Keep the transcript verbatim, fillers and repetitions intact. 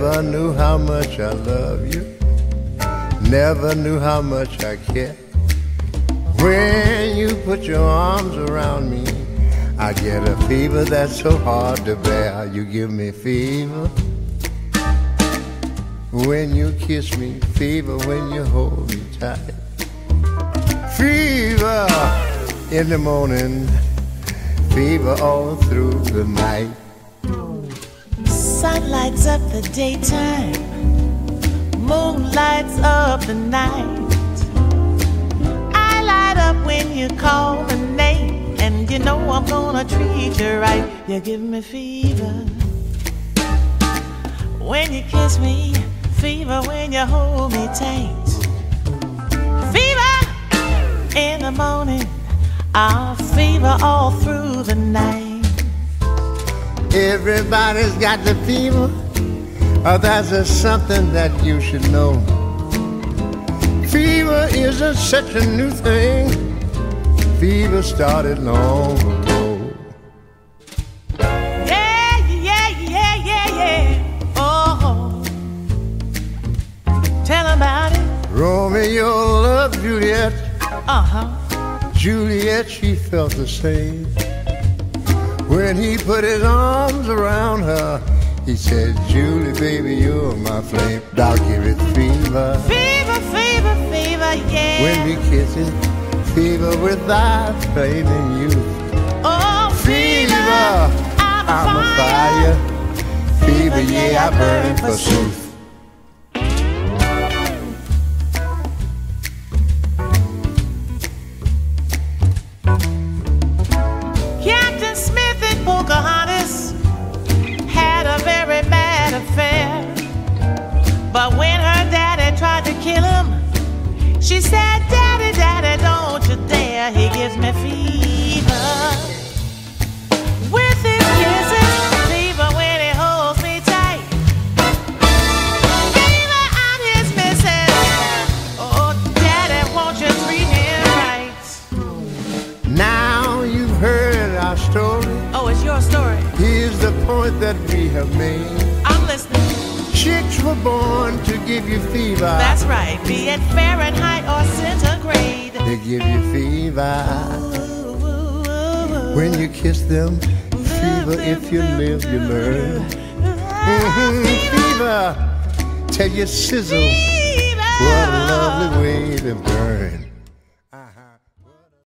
Never knew how much I love you. Never knew how much I care. When you put your arms around me, I get a fever that's so hard to bear. You give me fever when you kiss me, fever when you hold me tight, fever in the morning, fever all through the night. Sun lights up the daytime, moon lights up the night. I light up when you call my name, and you know I'm gonna treat you right. You give me fever when you kiss me, fever when you hold me tight, fever in the morning, I'll fever all through the night. Everybody's got the fever. Oh, that's just something that you should know. Fever isn't such a new thing. Fever started long ago. Yeah, yeah, yeah, yeah, yeah. Oh, tell about it. Romeo loved Juliet. Uh-huh. Juliet, she felt the same. When he put his arms around her, he said, Julie, baby, you're my flame. I'll give it fever. Fever, fever, fever, yeah. When we kiss it, fever without fading youth. Oh, fever, Fever, I'm, I'm a fire. fire. Fever, yeah, I burn forsooth. Captain Smith and Pocahontas had a very bad affair. But when her daddy tried to kill him, she said, Daddy, Daddy, don't you dare. He gives me fever with his kisses, fever when he holds me tight, fever on his missus. Oh, Daddy, won't you treat him right? Now you've heard our story. Oh, it's your story. Here's the point that we have made. I'm listening. Chicks were born to give you fever. That's right, be it Fahrenheit or centigrade. They give you fever when you kiss them. Fever, if you live, you learn. Mm-hmm. Fever, tell you sizzle. What a love.